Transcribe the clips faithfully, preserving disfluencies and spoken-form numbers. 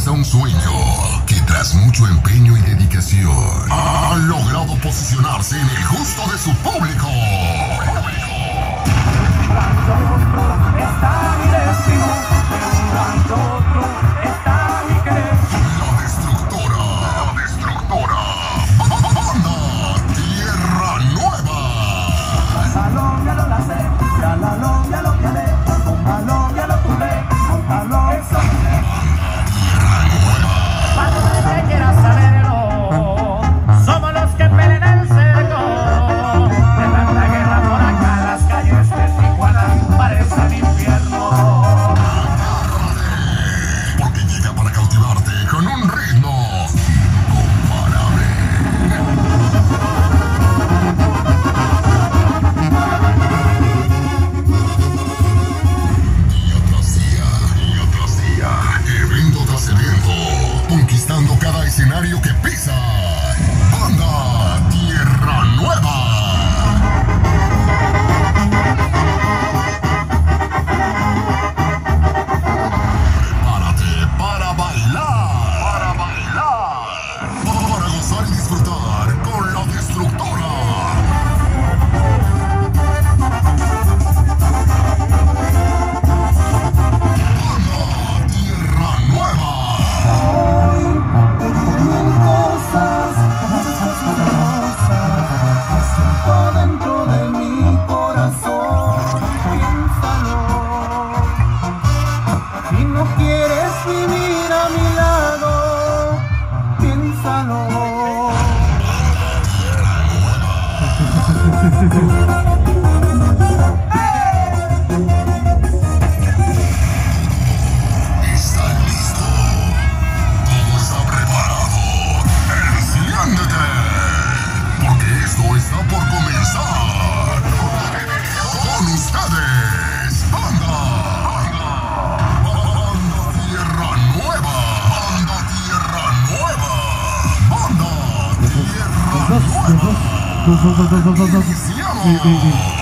realiza un sueño que tras mucho empeño y dedicación ha logrado posicionarse en el gusto de su público. Está mi destino, otro está mi querer. La destructora, la destructora, Banda Tierra Nueva. Salón ya lo lacé, ya la lo, ya lo calé, con balón ya lo tuve, con balón eso. Cuando te quieras saberlo, somos los que pelean el cerco. De tanta guerra por acá, las calles de Tijuana parecen infierno. Porque llega para cautivarte con un ritmo incomparable. Día tras día, día tras día, evento tras evento, conquistando cada escenario que pisa. Banda Tierra Nueva. Prepárate para bailar, para bailar, para gozar y disfrutar con la destructora. Banda Tierra Nueva. Cosas, cosas hermosas, siento dentro de mi corazón. Piénsalo. Si no quieres vivir a mi lado, piénsalo. ¿Están listos? Todo está preparado. Enciéndete, porque esto está por comenzar. Con ustedes, Banda, Banda Tierra Nueva, Banda Tierra Nueva, Banda Tierra Nueva. Iniciamos.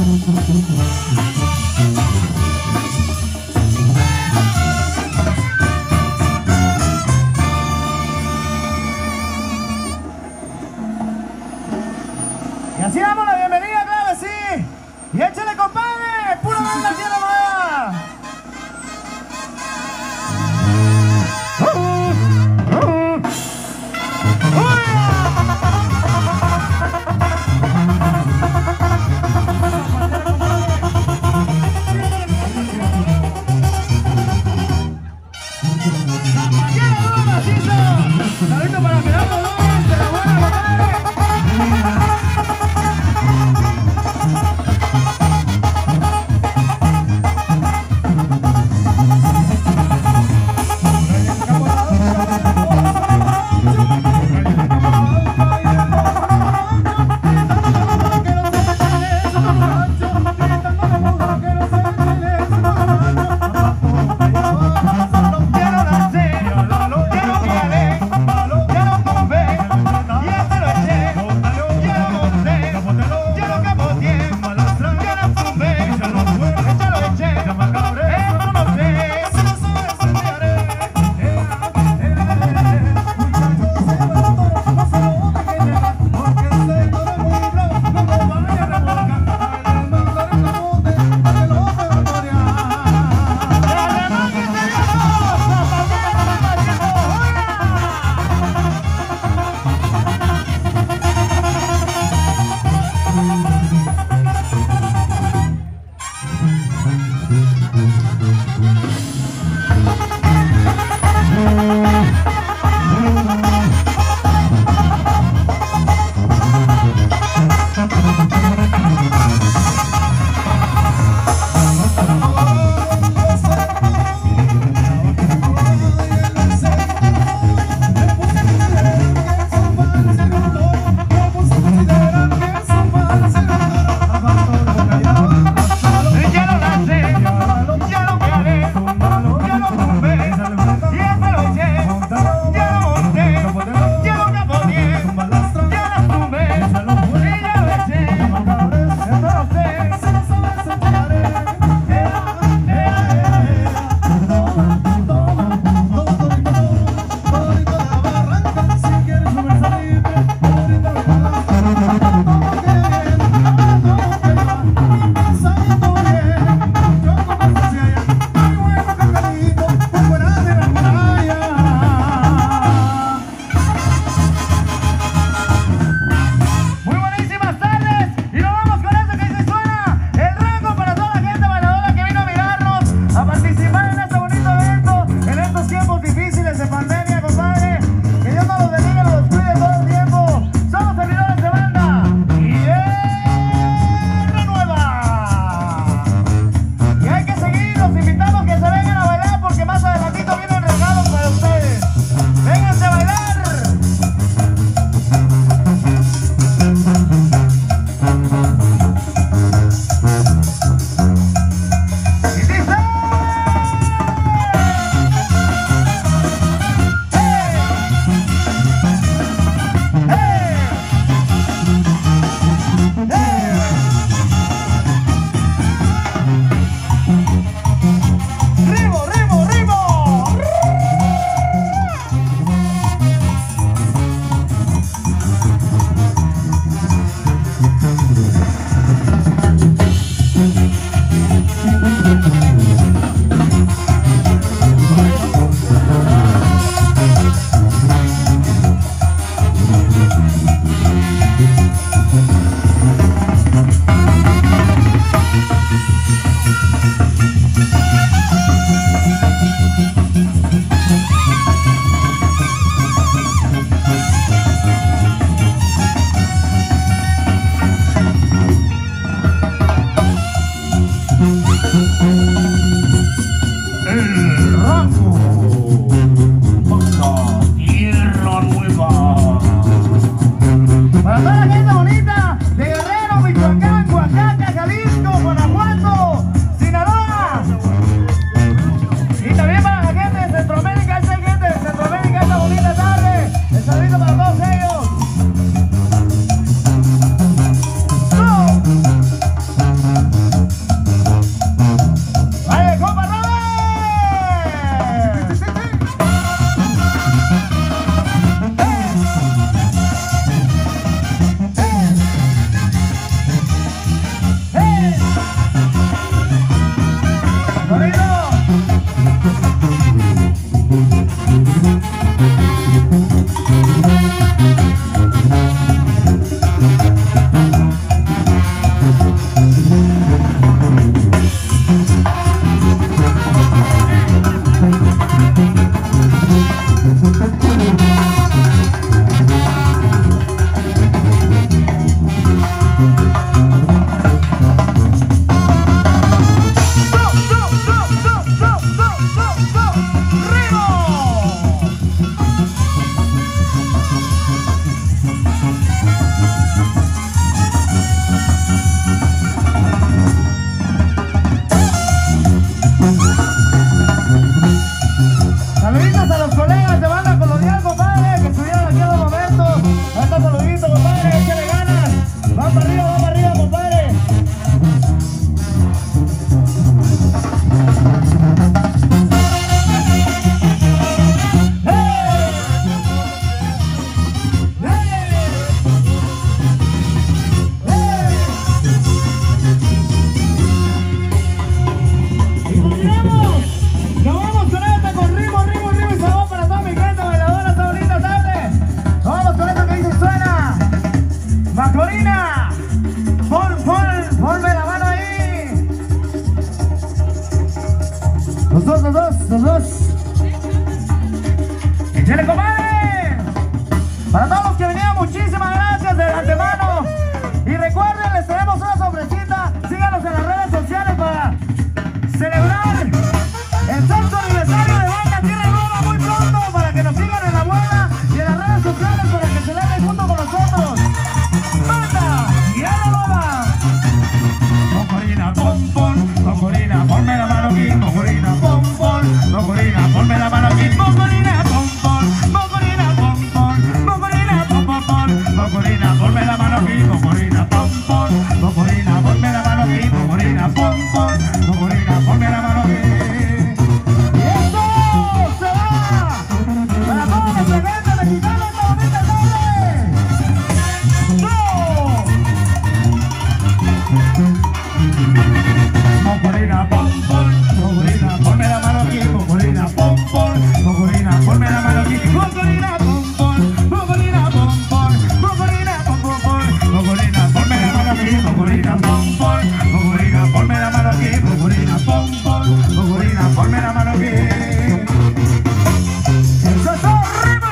Y así damos la bienvenida, claro que sí. Y échale, compadre, pura banda tierra nueva. Saludito para Gerardo López, de la buena, compadre. dos, los dos, los dos. ¡Échale, compadre! Para todos los que vinieron, muchísimas gracias de antemano. Y recuerden, les tenemos una sorpresita. Síganos en las redes sociales para celebrar el sexto aniversario de Banda Tierra Nueva muy pronto, para que nos sigan en la buena y en las redes sociales para que celebren junto con nosotros. Banda Tierra Nueva. Mocorina, pom, pom, Mocorina, ponme la mano aquí, Mocorina, pom, pom, Mocorina, ponme la mano aquí, Mocorina, pom, pom, Mocorina, pom, pom, Mocorina, pom, pom, pom, Mocorina, ponme la mano aquí, Mocorina, pom, pom, Mocorina, ponme la mano aquí, Mocorina, pom, pom, Mocorina, ponme la mano aquí. Y esto se va para todos los eventos mexicanos esta bonita tarde. ¡No! Mocorina, pom, pom, Mocorina, ponme la mano aquí, Mocorina, pom, pom, Mocorina, ponme la mano aquí, Mocorina, pom, pom, Mocorina, pom, pom, Mocorina, pom, pom, pom, Mocorina, ponme la mano aquí, Mocorina, pom, pom, Mocorina, ponme la mano aquí, Mocorina, pom, pom, Mocorina, ponme la mano aquí. ¡Eso es horrible,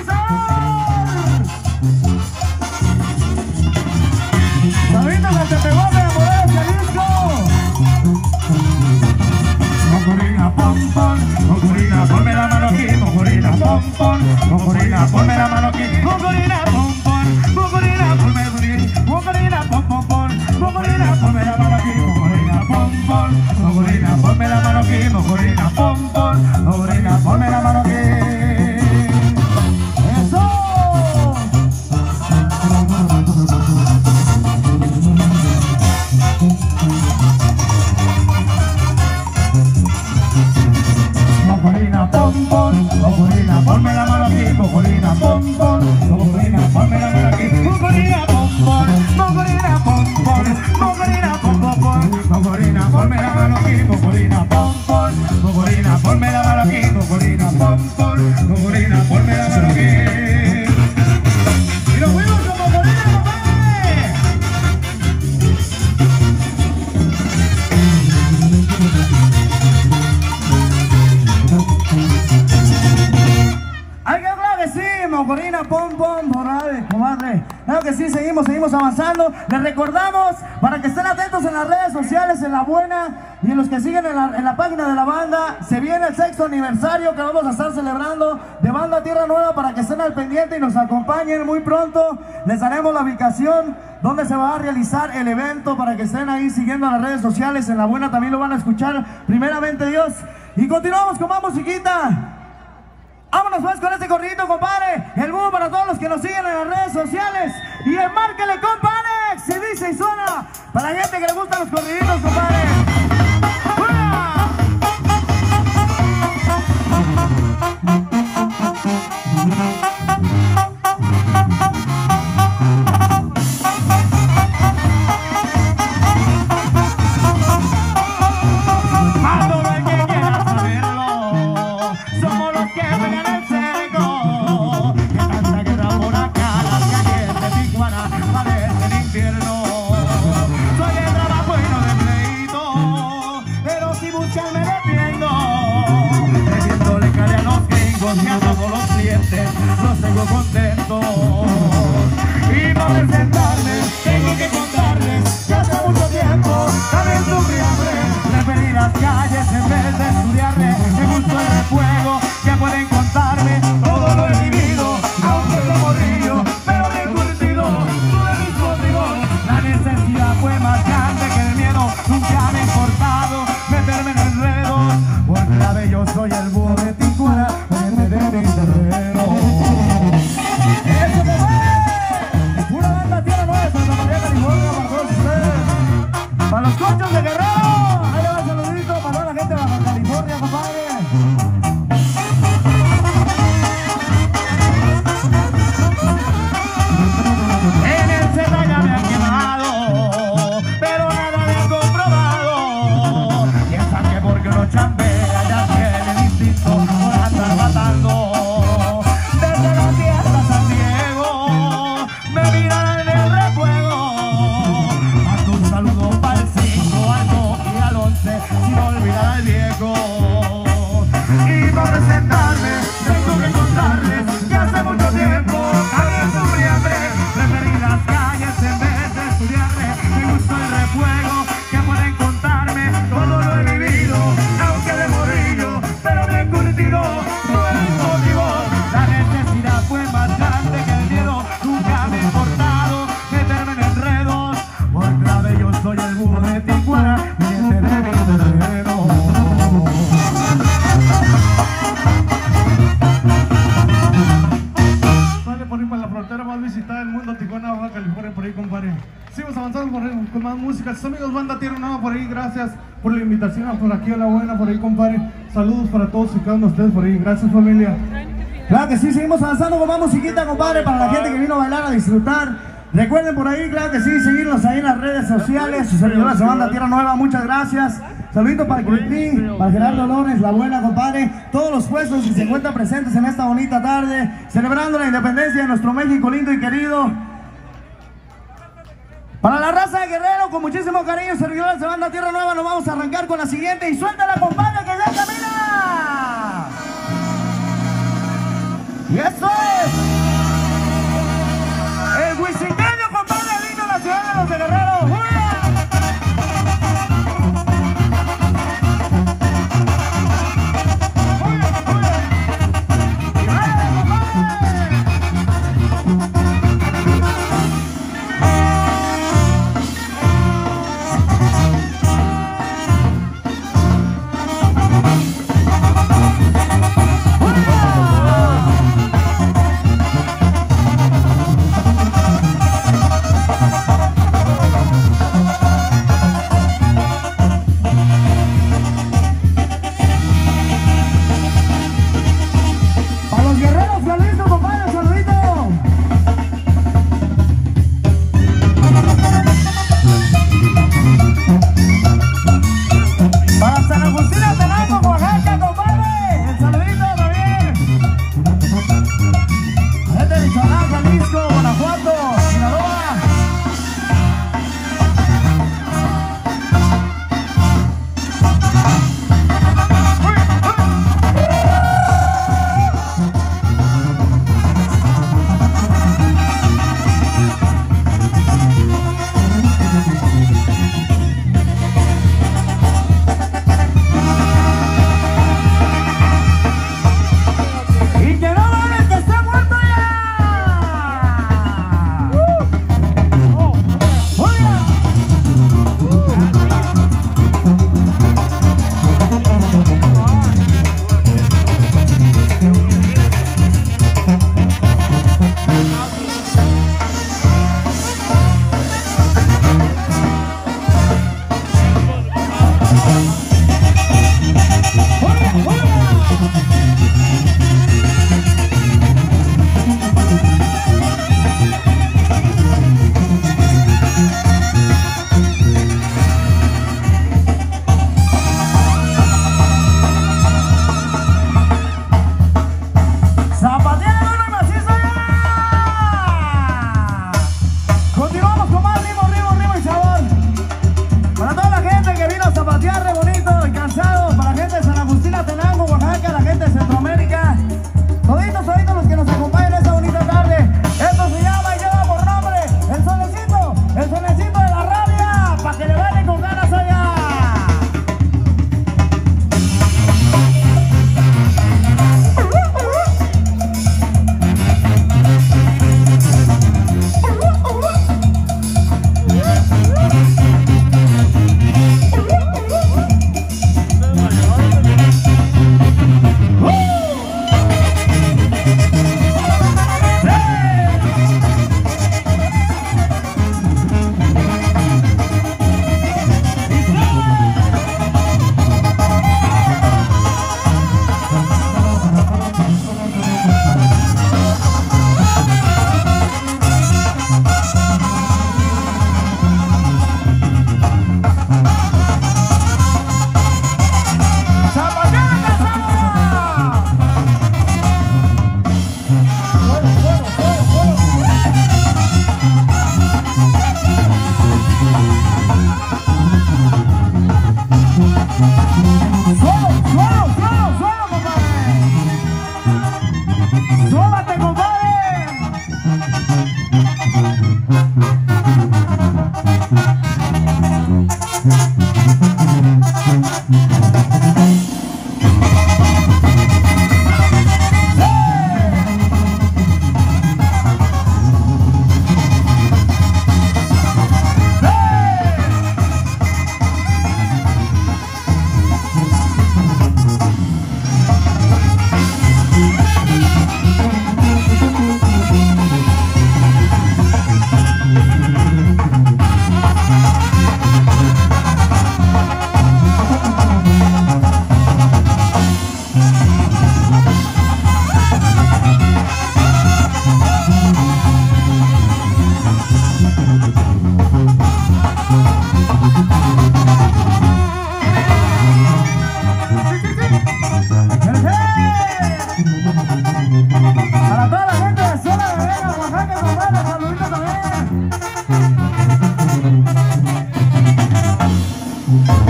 ¡sabitos al Tepehuac de la Morada, Jalisco! Mocorina, pom, pom, Mocorina, ponme la mano aquí, Mocorina, pom, pom, Mocorina, ponme la mano aquí, Mocorina, pom, pom, Mocorina, ponme la mano aquí, Mocorina, pom, pom, pom, Mocorina, ponme la mano aquí, Mocorina, pom, pom, Mocorina, ponme la mano aquí, Mocorina, pom, pom, Mocorina, ponme la mano aquí. ¡Eso! Mocorina, pom, pom, Mocorina, ponme la mano aquí, Mocorina, pom, pom, Mocorina, ponme la mano aquí, Mocorina, pom, pom, Mocorina, pom, pom, Mocorina, pom, pom, pom, Mocorina, ponme la mano aquí, Mocorina, pom, pom, Mocorina, ponme la mano aquí, Mocorina, pom, pom, Mocorina, ponme la mano aquí. Y nos fuimos con Mocorina, compadre. Ay, claro que sí, Mocorina, pom, pom, comadre, comadre. Claro que sí, seguimos, seguimos avanzando. Les recordamos, para que estén atentos en las redes sociales, en la buena, y en los que siguen en la, en la página de la banda, se viene el sexto aniversario que vamos a estar celebrando de Banda Tierra Nueva, para que estén al pendiente y nos acompañen muy pronto. Les daremos la ubicación donde se va a realizar el evento, para que estén ahí siguiendo las redes sociales. En la buena también lo van a escuchar, primeramente Dios. Y continuamos con más musiquita. Vámonos pues con este corridito, compadre. El búho para todos los que nos siguen en las redes sociales. Y el márquele, compadre. Se dice y suena para la gente que le gustan los corriditos, compadre. ¡Fuera! Los tengo contentos y para presentarme tengo que contarles que hace mucho tiempo también sufrí hambre, preferí las calles en vez de estudiarme. Me gustó el refuego, que pueden contarme todo lo he vivido, aunque lo morrillo, pero bien curtido. Tuve mis motivos, la necesidad fue más grande que el miedo. Nunca me ha importado meterme en enredos, porque la de yo soy el búho de Tijuana, de mi terreno. Gracias, amigos, banda Tierra Nueva por ahí. Gracias por la invitación por aquí a la buena, por ahí, compadre. Saludos para todos y cada uno de ustedes por ahí. Gracias, familia. Claro que sí, seguimos avanzando con más musiquita, compadre, para la gente que vino a bailar, a disfrutar. Recuerden por ahí, claro que sí, seguirnos ahí en las redes sociales. Su servidora se banda Tierra Nueva, muchas gracias. Saludito para el Crispín, para Gerardo Lores, la buena, compadre. Todos los puestos que se encuentran presentes en esta bonita tarde, celebrando la independencia de nuestro México lindo y querido. Para la raza de Guerrero, con muchísimo cariño, servidores de banda Tierra Nueva, nos vamos a arrancar con la siguiente. Y suéltala, compadre, que ya camina. Y eso es el Huizingueño, compadre, lindo en la ciudad de los de Guerrero. Zapatear re bonito y cansado, para la gente de San Agustín Atenango,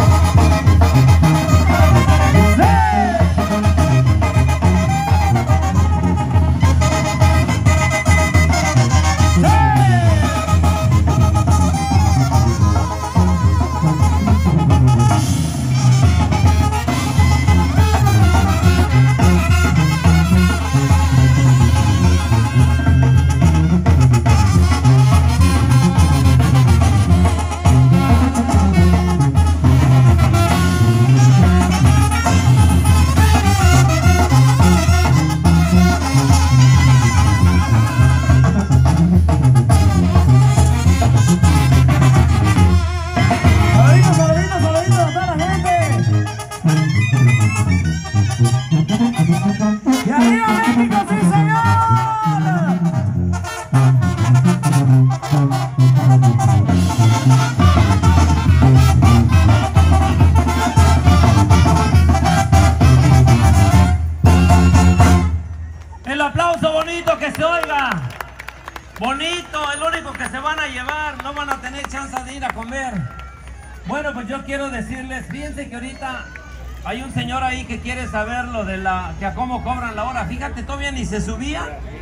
Bonito, el único que se van a llevar, no van a tener chance de ir a comer. Bueno, pues yo quiero decirles, fíjense que ahorita hay un señor ahí que quiere saber lo de la, que a cómo cobran la hora. Fíjate, todavía ni se subía.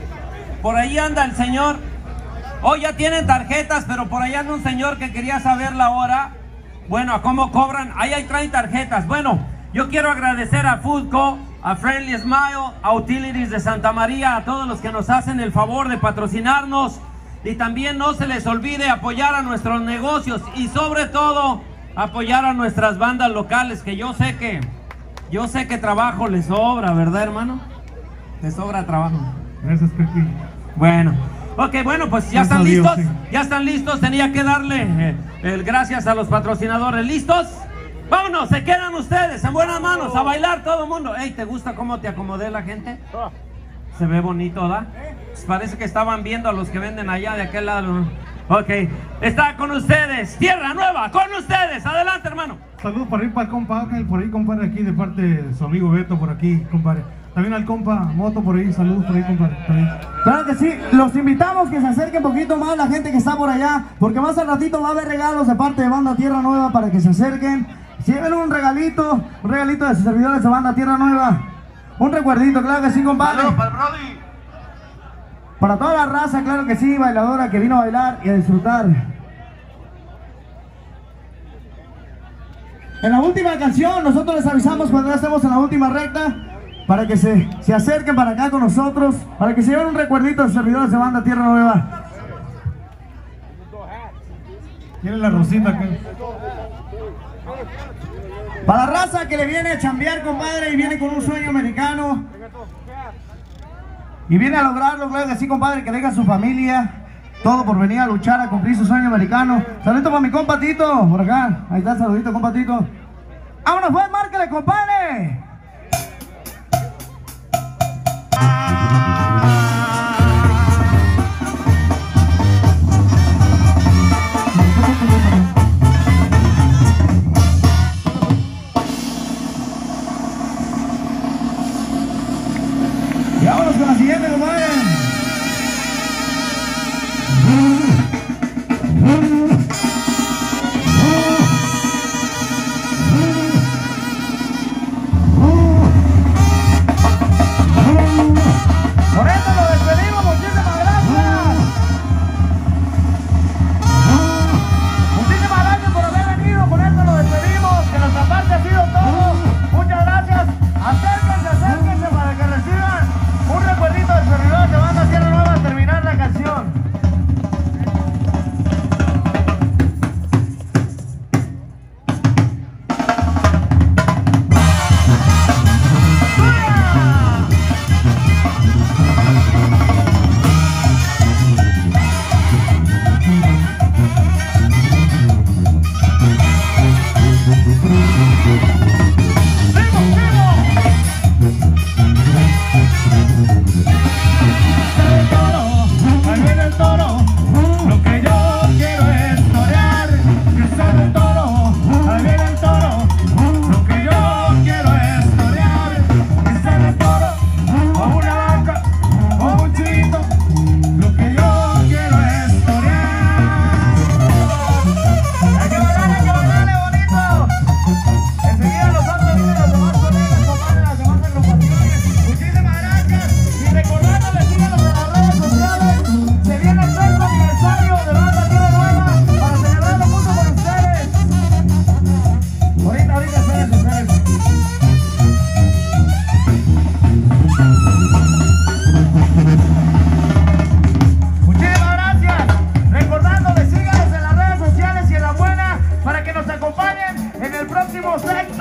Por ahí anda el señor. Oh, ya tienen tarjetas, pero por ahí anda un señor que quería saber la hora. Bueno, a cómo cobran, ahí hay traen tarjetas. Bueno, yo quiero agradecer a Foodco, a Friendly Smile, a Utilities de Santa María, a todos los que nos hacen el favor de patrocinarnos. Y también no se les olvide apoyar a nuestros negocios y sobre todo apoyar a nuestras bandas locales, que yo sé que yo sé que trabajo les sobra, ¿verdad, hermano? Les sobra trabajo. Gracias, Pepe. Bueno, ok, bueno, pues ya están listos, ya están listos. Tenía que darle eh, el gracias a los patrocinadores. ¿Listos? Vámonos, se quedan ustedes en buenas manos a bailar todo el mundo. Ey, ¿te gusta cómo te acomodé la gente? Se ve bonito, ¿verdad? Pues parece que estaban viendo a los que venden allá de aquel lado. Ok, está con ustedes Tierra Nueva, con ustedes. Adelante, hermano. Saludos por ahí para el compa Ángel, por ahí, compadre, aquí de parte de su amigo Beto, por aquí, compadre. También al compa Moto por ahí, saludos por ahí, compadre. Claro que sí, los invitamos que se acerquen un poquito más la gente que está por allá, porque más al ratito va a haber regalos de parte de Banda Tierra Nueva para que se acerquen. Lleven un regalito, un regalito de sus servidores de Banda Tierra Nueva. Un recuerdito, claro que sí, compadre. Saludos para el Brody. Para toda la raza, claro que sí, bailadora que vino a bailar y a disfrutar. En la última canción, nosotros les avisamos cuando ya estemos en la última recta, para que se, se acerquen para acá con nosotros, para que se lleven un recuerdito de sus servidores de Banda Tierra Nueva. Tiene la rosita acá. Para la raza que le viene a chambear, compadre, y viene con un sueño americano y viene a lograrlo, claro que sí, compadre, que deja a su familia, todo por venir a luchar a cumplir su sueño americano. Saludito para mi compa Tito, por acá, ahí está, saludito, compa Tito. ¡Vámonos, pues, márcale, compadre! Y vámonos con la siguiente, compadre.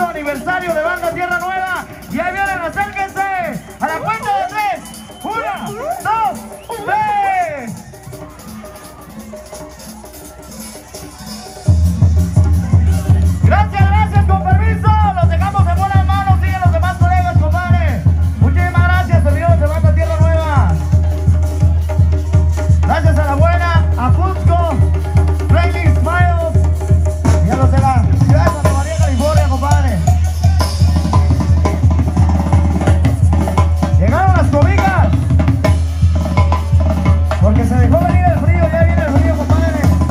quinto aniversario de Banda Tierra Nueva. Y ahí vienen, acérquense. A la cuenta de tres. Una, dos, tres. Gracias, gracias, con permiso. Los dejamos en buenas manos. Siguen los demás colegas, compadre. Muchísimas gracias, servidores de Banda Tierra Nueva. Gracias a la buena, a Fusco, Flaming Smiles y a los de la ciudad de Santa María, California, compadre. Llegaron las cobijas, porque se dejó venir el frío, ya viene el frío, compadre.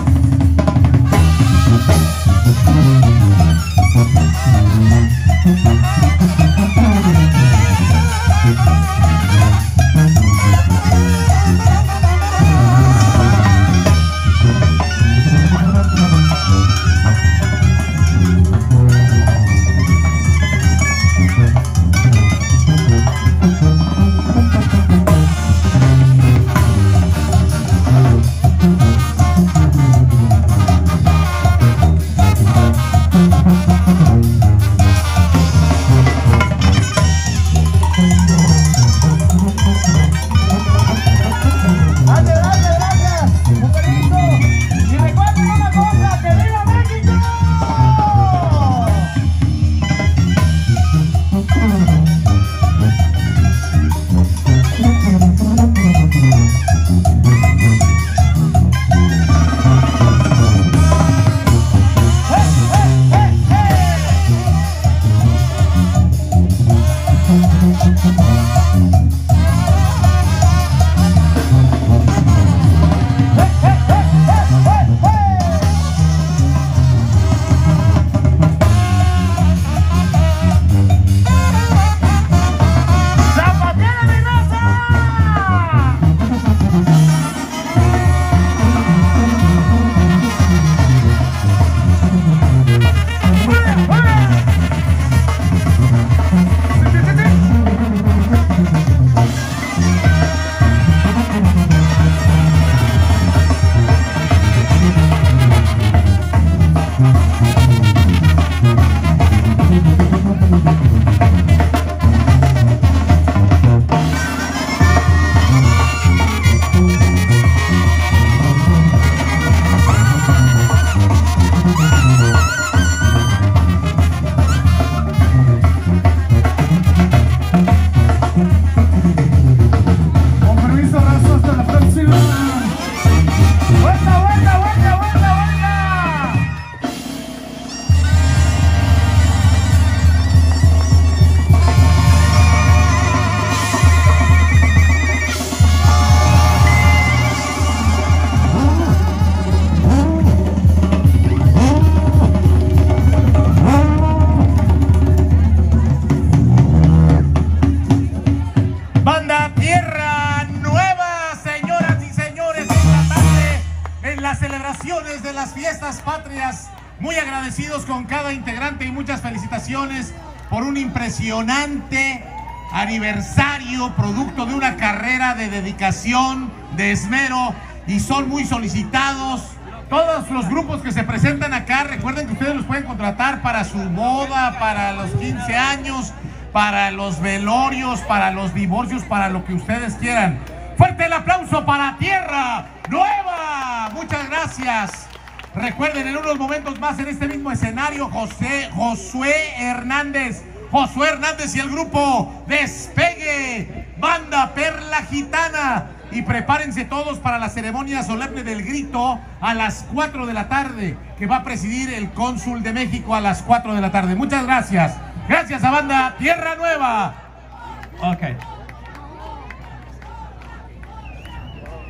De las fiestas patrias, muy agradecidos con cada integrante y muchas felicitaciones por un impresionante aniversario, producto de una carrera de dedicación, de esmero, y son muy solicitados. Todos los grupos que se presentan acá, recuerden que ustedes los pueden contratar para su boda, para los quince años, para los velorios, para los divorcios, para lo que ustedes quieran. Fuerte el aplauso para Tierra Nueva. Muchas gracias. Recuerden, en unos momentos más en este mismo escenario, José, Josué Hernández, Josué Hernández y el grupo Despegue, Banda Perla Gitana. Y prepárense todos para la ceremonia solemne del grito a las cuatro de la tarde, que va a presidir el cónsul de México a las cuatro de la tarde. Muchas gracias. Gracias a Banda Tierra Nueva. Ok.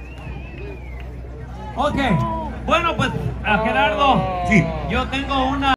Ok. Bueno, pues a Gerardo, Sí. yo tengo una...